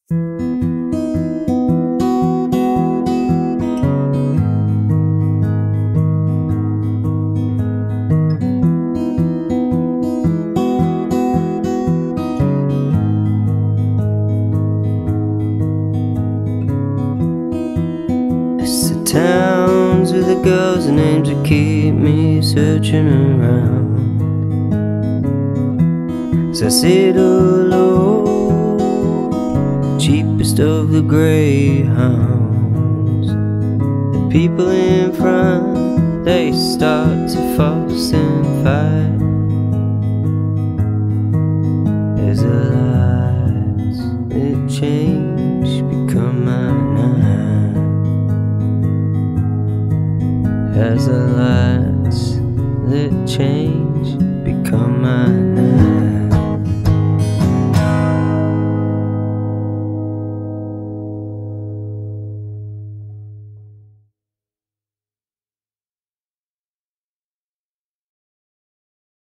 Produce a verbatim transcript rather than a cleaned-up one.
Towns with the girls and names that keep me searching around. So I sit alone, cheapest of the greyhounds. The people in front, they start to fuss and fight. As the lights that change become my night. As the lights that change become my night.